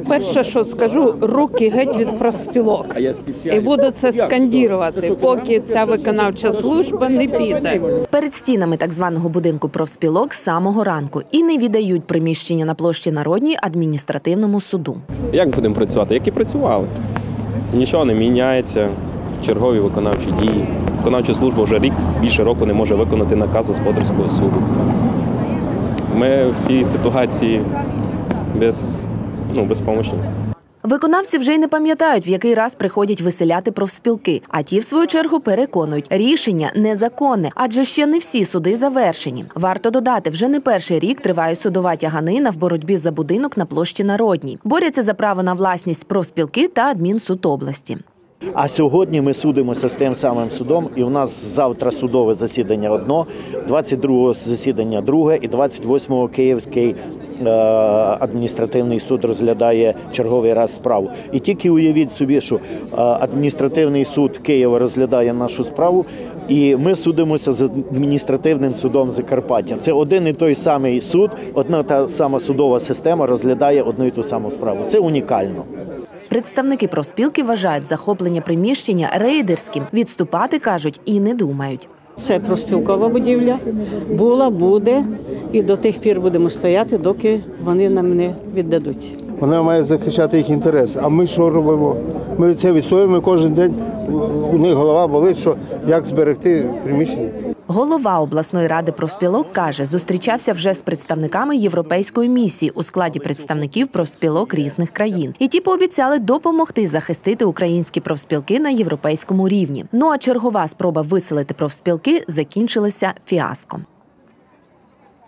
Перше, що скажу, руки геть від профспілок. І буду це скандірувати, поки ця виконавча служба не піде. Перед стінами так званого будинку профспілок з самого ранку і не віддають приміщення на площі Народній адміністративному суду. Як будемо працювати? Як і працювали. Нічого не міняється, чергові виконавчі дії. Виконавча служба вже більше року не може виконати наказ господарського суду. Ми в цій ситуації безпомощні. Виконавці вже й не пам'ятають, в який раз приходять виселяти профспілки. А ті, в свою чергу, переконують, рішення незаконне, адже ще не всі суди завершені. Варто додати, вже не перший рік триває судова тяганина в боротьбі за будинок на площі Народній. Борються за право на власність профспілки та адмінсуд області. А сьогодні ми судимося з тим самим судом, і у нас завтра судове засідання одно, 22-го засідання друге і 28-го Київський адміністративний суд розглядає черговий раз справу. І тільки уявіть собі, що адміністративний суд Києва розглядає нашу справу, і ми судимося з адміністративним судом Закарпаття. Це один і той самий суд, одна та сама судова система розглядає одну і ту саму справу. Це унікально. Представники профспілки вважають захоплення приміщення рейдерським. Відступати, кажуть, і не думають. Це профспілкова будівля. Була, буде і до тих пір будемо стояти, доки вони нам не віддадуть. Вона має захищати їх інтереси. А ми що робимо? Ми це відстоюємо кожен день. У них голова болить, що як зберегти приміщення. Голова обласної ради профспілок каже, зустрічався вже з представниками європейської місії у складі представників профспілок різних країн. І ті пообіцяли допомогти захистити українські профспілки на європейському рівні. Ну а чергова спроба виселити профспілки закінчилася фіаском.